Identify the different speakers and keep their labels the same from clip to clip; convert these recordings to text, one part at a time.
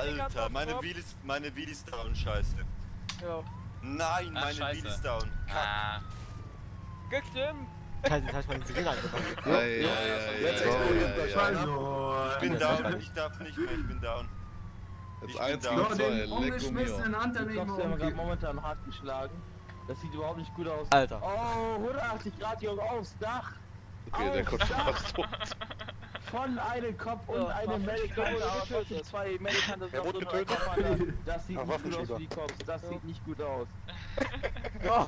Speaker 1: Alter, meine Wheel ist down, scheiße.
Speaker 2: Ja.
Speaker 1: Nein, meine
Speaker 3: scheiße.
Speaker 1: Wheel ist down.
Speaker 3: Ah.
Speaker 2: Gestimmt.
Speaker 4: Scheiße, jetzt hab ich mal den Sirene angemacht.
Speaker 5: Jetzt explodiert der Scheiß.
Speaker 1: Ich bin down, ich darf nicht mehr, ich bin down.
Speaker 5: Jetzt
Speaker 1: Ich
Speaker 5: 1
Speaker 1: bin
Speaker 5: gegen
Speaker 1: down.
Speaker 5: 2,
Speaker 6: Den
Speaker 5: leck um
Speaker 6: umgeschmissenen Hunter
Speaker 7: Du
Speaker 6: nicht
Speaker 7: hast ja
Speaker 6: mehr
Speaker 7: gerade
Speaker 6: umkippen.
Speaker 7: momentan hart geschlagen. Das sieht überhaupt nicht gut aus.
Speaker 4: Alter.
Speaker 7: Oh, 180 Grad hier aufs Dach.
Speaker 5: Okay, der kommt fast tot.
Speaker 7: Von einem Kopf und
Speaker 2: Ja,
Speaker 7: einem Medikanter aus. Zwei Medikanter
Speaker 5: Er wurde getötet.
Speaker 7: Das sieht
Speaker 5: Ach,
Speaker 7: nicht gut aus
Speaker 5: Waffenschieber.
Speaker 7: wie die Cops. Das sieht nicht gut aus.
Speaker 2: Ja.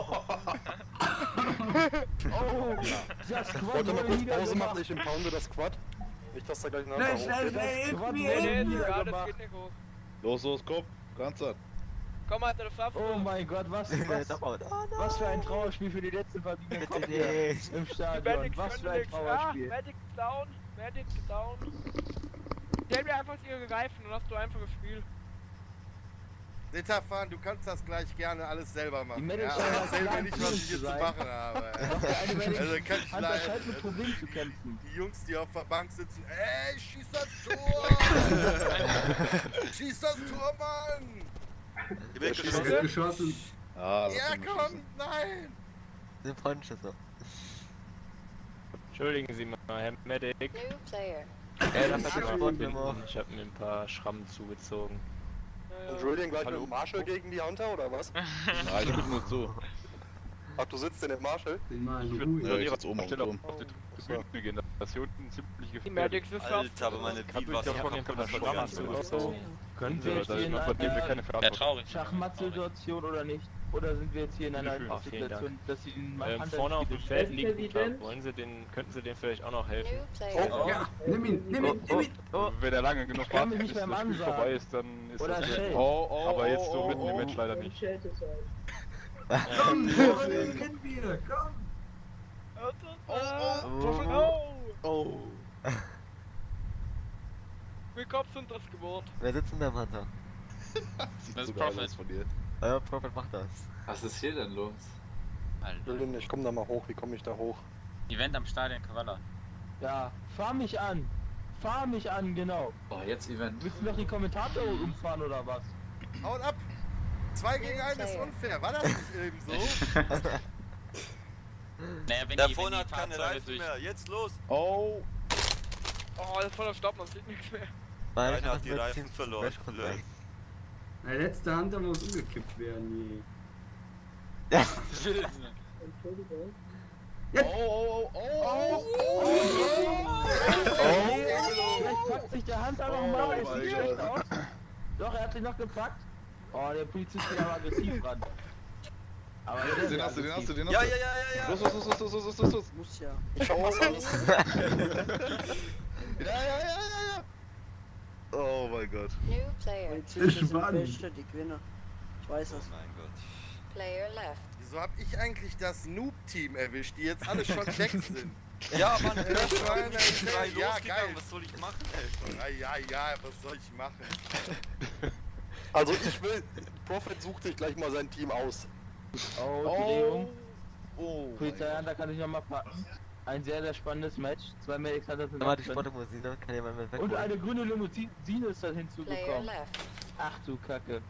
Speaker 7: Oh, das Squad
Speaker 5: Wollt ihr mal
Speaker 7: wurde
Speaker 5: kurz Pause
Speaker 7: niedergemacht.
Speaker 5: machen? Ich impounde das Quad. Nicht, dass da gleich ein
Speaker 6: Schnell,
Speaker 5: anderer
Speaker 6: schnell,
Speaker 5: hochgeht.
Speaker 6: schnell, hilf
Speaker 7: Squad
Speaker 6: mir,
Speaker 7: wurde
Speaker 6: hilf mir.
Speaker 2: Ja, das
Speaker 7: niedergemacht.
Speaker 2: geht nicht hoch.
Speaker 5: Los, komm. Ganz an.
Speaker 2: Komm, Alter, du Pfaffe.
Speaker 7: Oh mein Gott, was für ein Trauerspiel für die letzten verbliebenen
Speaker 4: Bitte
Speaker 7: Cops hier
Speaker 4: nicht.
Speaker 7: im
Speaker 2: Die
Speaker 7: Stadion.
Speaker 2: Medics
Speaker 7: Was
Speaker 2: können
Speaker 7: für ein
Speaker 2: nix.
Speaker 7: Trauerspiel.
Speaker 2: Medic down. Medic down. Die haben mir einfach ihre Reifen und hast du einfach gespielt.
Speaker 8: Ritterfahren, du kannst das gleich gerne alles selber machen.
Speaker 7: Die Medics
Speaker 8: Ja,
Speaker 7: scheinen
Speaker 8: erzähl mir
Speaker 7: ganz
Speaker 8: nicht, was ich hier
Speaker 7: zu
Speaker 8: zu
Speaker 7: sein.
Speaker 8: machen habe.
Speaker 7: Noch der eine Medic
Speaker 8: Also kann ich
Speaker 7: hat das halt mit
Speaker 8: leider.
Speaker 7: Problemen zu kämpfen.
Speaker 8: Die Jungs, die auf der Bank sitzen, ey, schieß das Tor! Schieß das Tor, Mann!
Speaker 1: Ihr werdet
Speaker 6: Er wird geschossen.
Speaker 5: Ah,
Speaker 8: Ja, komm, nein!
Speaker 4: Den Freundschüsse.
Speaker 9: Entschuldigen Sie mal, Herr Medic.
Speaker 10: New player.
Speaker 4: Das hat den Sport immer.
Speaker 9: Ich habe mir ein paar Schrammen zugezogen.
Speaker 5: Und Julian gleich
Speaker 9: Hallo?
Speaker 5: mit dem Marshall gegen die Hunter oder was?
Speaker 3: Ah.
Speaker 5: Nein, ich bin nur so. Ach, du sitzt in dem Marshall?
Speaker 6: Den mal
Speaker 9: Ich
Speaker 6: beruhigen.
Speaker 5: Ja, ich sitze oben auf dem
Speaker 9: Stelle
Speaker 5: Turm.
Speaker 9: auf die Tribüne gehen, das hier unten ziemlich
Speaker 2: Die
Speaker 9: gefährlich.
Speaker 2: Medics ist
Speaker 1: Alter, aber meine Wheel war so kaputt.
Speaker 9: Können
Speaker 7: Sie
Speaker 9: Sie,
Speaker 7: jetzt
Speaker 9: da
Speaker 7: hier in
Speaker 9: übernehmen wir
Speaker 7: einer-
Speaker 9: keine
Speaker 3: Ja,
Speaker 9: Verantwortung.
Speaker 3: traurig.
Speaker 7: Schachmatt-Situation oder nicht? Oder sind wir jetzt hier in einer
Speaker 9: Vielen Dank.
Speaker 7: Situation, dass sie den
Speaker 9: Vorne auf dem Feld liegt ein
Speaker 2: Präsident.
Speaker 9: Wollen Sie den, könnten Sie dem vielleicht auch noch helfen?
Speaker 10: New player.
Speaker 6: Ja, nimm ihn, nimm ihn, nimm ihn.
Speaker 9: Wenn er lange genug
Speaker 7: kann mich
Speaker 9: wartet,
Speaker 7: nicht
Speaker 9: bis
Speaker 7: beim
Speaker 9: das Spiel
Speaker 7: Ansagen.
Speaker 9: vorbei ist, dann ist
Speaker 7: Oder
Speaker 9: das
Speaker 7: Shell.
Speaker 9: Aber jetzt so mitten im Match leider nicht.
Speaker 6: Komm, gewinnen wir, komm.
Speaker 4: Oh.
Speaker 2: Wir Cops sind das geworden.
Speaker 4: Wer sitzt denn da im Hunter?
Speaker 5: Sieht
Speaker 3: Das ist
Speaker 5: so geil
Speaker 3: Prophet.
Speaker 5: aus von dir.
Speaker 4: Euer Prophet macht das.
Speaker 11: Was ist hier denn los?
Speaker 3: Alter.
Speaker 5: Julian, ich komm da mal hoch. Wie komme ich da hoch?
Speaker 3: Event am Stadion Kavala.
Speaker 7: Ja, fahr mich an. Fahr mich an, genau.
Speaker 11: Oh, jetzt Event.
Speaker 7: Willst du noch die Kommentator umfahren oder was?
Speaker 8: Haut ab! 2 gegen 1 ist unfair, war das nicht eben so?
Speaker 3: Naja, wenn
Speaker 1: Da
Speaker 3: die,
Speaker 1: vorne
Speaker 3: wenn
Speaker 1: hat
Speaker 3: die
Speaker 1: keine
Speaker 3: Fahrzeuge
Speaker 1: Reifen
Speaker 3: durch...
Speaker 1: mehr, jetzt los!
Speaker 5: Oh!
Speaker 2: Oh, das ist voller Stopp, man sieht nichts mehr.
Speaker 4: Nein,
Speaker 1: Einer hat die Reifen verloren.
Speaker 6: Der letzte Hunter muss umgekippt werden.
Speaker 4: Ja.
Speaker 7: Vielleicht packt sich der Hunter noch mal, es
Speaker 5: mein
Speaker 7: sieht schlecht
Speaker 5: Gott.
Speaker 7: aus. Doch, er hat sich noch gepackt. Oh, der Polizist geht aber aggressiv ran. Aber der ist
Speaker 5: Den hast du, den hast du, den hast
Speaker 1: Ja,
Speaker 5: du.
Speaker 1: ja, ja, ja, ja!
Speaker 5: Los, los, los, los, los, los, los, los.
Speaker 7: Muss ja.
Speaker 5: Ich hab was alles. Ja. Oh mein Gott.
Speaker 10: New player.
Speaker 6: Spannend.
Speaker 1: Oh mein Gott.
Speaker 10: Player left.
Speaker 8: Wieso hab ich eigentlich das Noob-Team erwischt, die jetzt alle schon weg sind?
Speaker 1: Ja, Mann,
Speaker 8: Das war eine
Speaker 1: ich bin 3
Speaker 8: Idee. Ja,
Speaker 1: losgegangen,
Speaker 8: geil.
Speaker 1: was soll ich machen, ey?
Speaker 8: Ja, was soll ich machen?
Speaker 5: Also ich will, Prophet sucht sich gleich mal sein Team aus.
Speaker 7: Oh, Drehung.
Speaker 5: Oh.
Speaker 7: Polizei Hunter kann ich noch mal packen. Ein sehr, sehr spannendes Match. Zwei Medics Hunter sind
Speaker 4: Da war die
Speaker 7: drin.
Speaker 4: Sportmusik, dann kann jemand mit weg.
Speaker 7: Und eine grüne Limousine ist dann
Speaker 10: Player
Speaker 7: hinzugekommen.
Speaker 10: left.
Speaker 7: Ach du Kacke.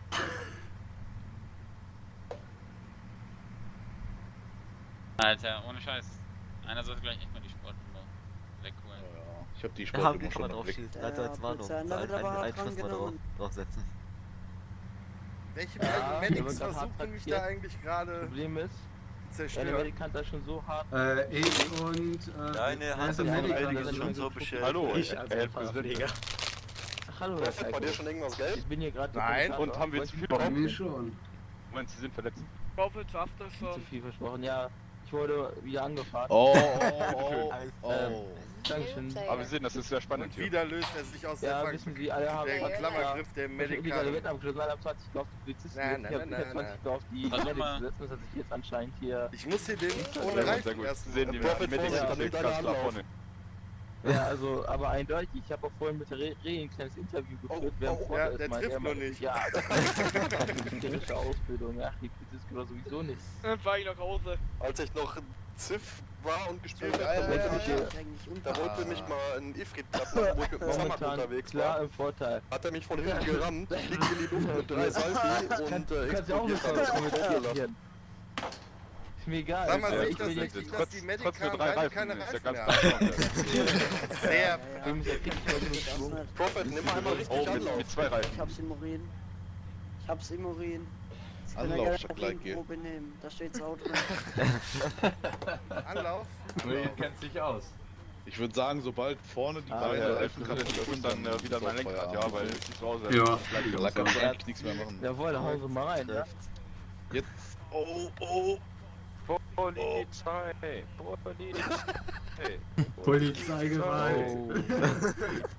Speaker 3: Alter, ohne Scheiß. Einer sollte gleich echt mal die Sportnummer wegholen.
Speaker 5: Ja, ich hab die
Speaker 4: Da haben die
Speaker 5: Sportnummer
Speaker 4: kann man
Speaker 5: schon
Speaker 4: drauf
Speaker 5: weg.
Speaker 4: schießen, also als Warnung. Ein Schuss mal draufsetzen.
Speaker 8: Welche
Speaker 7: Ja,
Speaker 8: Medics
Speaker 7: der wird grad hart
Speaker 8: versuchen mich
Speaker 7: traktiert.
Speaker 8: da eigentlich gerade
Speaker 7: Problem ist,
Speaker 8: zu
Speaker 7: der
Speaker 8: zerstören?
Speaker 7: Medic Hunter schon so hart.
Speaker 6: Ich und...
Speaker 1: Deine
Speaker 6: wer
Speaker 1: Hand
Speaker 6: ist der
Speaker 1: von
Speaker 6: Medic?
Speaker 1: Medic ist schon so beschädigt.
Speaker 9: Hallo,
Speaker 7: Ich
Speaker 9: Herr
Speaker 7: als
Speaker 9: Präsident.
Speaker 7: Ach, hallo, Herr
Speaker 5: Prophet, bei dir
Speaker 7: Falco.
Speaker 5: schon irgendwas gelb?
Speaker 7: Ich bin hier gerade.
Speaker 8: Nein,
Speaker 9: Und haben wir zu viel
Speaker 6: Bei mir schon.
Speaker 9: Moment, Sie sind verletzt.
Speaker 2: Baufel schafft das
Speaker 7: Zu
Speaker 2: schon.
Speaker 7: viel versprochen, ja. Ich wurde wieder angefahren.
Speaker 5: Oh.
Speaker 7: Dankeschön.
Speaker 10: Player.
Speaker 9: Aber wir sehen, das ist sehr spannend
Speaker 8: Und
Speaker 9: hier.
Speaker 8: wieder löst er sich aus
Speaker 7: Ja,
Speaker 8: der
Speaker 7: wissen Sie, alle haben
Speaker 8: der Klammergriff der
Speaker 7: Ich
Speaker 8: Medic.
Speaker 7: habe die abgeschlossen, alle haben 20 gehofft, die Polizisten.
Speaker 8: Nein,
Speaker 7: Ich habe
Speaker 8: nein, nein,
Speaker 7: 20 gehofft, die
Speaker 3: Versuch
Speaker 7: Medics
Speaker 3: mal.
Speaker 7: zu setzen. Das hat sich jetzt anscheinend hier.
Speaker 8: Ich muss hier den
Speaker 9: Sehr
Speaker 8: ohne
Speaker 9: gut, sehr
Speaker 8: Reifen
Speaker 9: gut.
Speaker 8: lassen.
Speaker 9: Sie sehen, die
Speaker 5: Prophet
Speaker 9: Medics
Speaker 5: vorsichtig,
Speaker 9: sind
Speaker 5: mit deiner
Speaker 9: ganz klar
Speaker 5: Hand
Speaker 9: vorne.
Speaker 7: Ja, also, aber eindeutig. Ich habe auch vorhin mit der Re ein kleines Interview geführt. Wer am
Speaker 8: ja,
Speaker 7: Vorder ist,
Speaker 8: der
Speaker 7: meint
Speaker 8: trifft
Speaker 7: er,
Speaker 8: nur
Speaker 7: meint,
Speaker 8: nicht.
Speaker 7: Ja, das ist militärische Ausbildung. Ach, die Polizisten oder sowieso nicht.
Speaker 2: Dann fahr ich nach Hause.
Speaker 5: Als ich noch Ziff war und gespielt
Speaker 8: Ja,
Speaker 5: habe,
Speaker 8: ja,
Speaker 5: da wollte mich mal ein Ifrit platt machen, wo ich mit dem Fahrrad
Speaker 7: Momentan
Speaker 5: unterwegs
Speaker 7: klar
Speaker 5: war.
Speaker 7: im Vorteil.
Speaker 5: Hat er mich von hinten gerammt, fliegt in die Luft mit 3 Salvi und
Speaker 7: Kannst du auch
Speaker 5: explodiert
Speaker 7: mit
Speaker 5: dann.
Speaker 7: kommentieren. Ist mir egal.
Speaker 8: Sag mal,
Speaker 9: Ja,
Speaker 8: nicht,
Speaker 9: ich
Speaker 8: dass
Speaker 9: will
Speaker 8: die,
Speaker 9: jetzt
Speaker 8: dass
Speaker 9: trotz-
Speaker 8: die
Speaker 9: trotz
Speaker 8: Medica
Speaker 9: nur 3 Reifen
Speaker 8: keine
Speaker 9: ist ja
Speaker 8: Reifen
Speaker 9: ganz
Speaker 8: mehr
Speaker 9: klar.
Speaker 8: haben. Sehr.
Speaker 7: Jungs, der kriegt schon Schwung.
Speaker 5: Prophet, nimm mal einmal richtig
Speaker 9: Oh,
Speaker 5: Anlauf.
Speaker 9: mit 2 Reifen.
Speaker 1: Ich hab's im Urin. Ich hab's im Urin.
Speaker 8: Anlaufvergleich
Speaker 1: gehen. Da steht's auch drin.
Speaker 8: Anlauf.
Speaker 11: Nee, kennt sich aus.
Speaker 10: Ich würde sagen, sobald vorne die
Speaker 9: Ah,
Speaker 10: beiden
Speaker 9: ja,
Speaker 10: Reifen kaputt
Speaker 9: ich
Speaker 10: sind,
Speaker 9: dann wieder mein Lenkrad, ja, weil ich zu Hause
Speaker 6: Ja.
Speaker 10: da kannst du eigentlich nichts mehr machen.
Speaker 7: Jawohl, da hauen sie mal rein, ja?
Speaker 10: Jetzt. Oh.
Speaker 9: Polizei! Polizei!
Speaker 6: Polizeigewalt.
Speaker 7: Oh.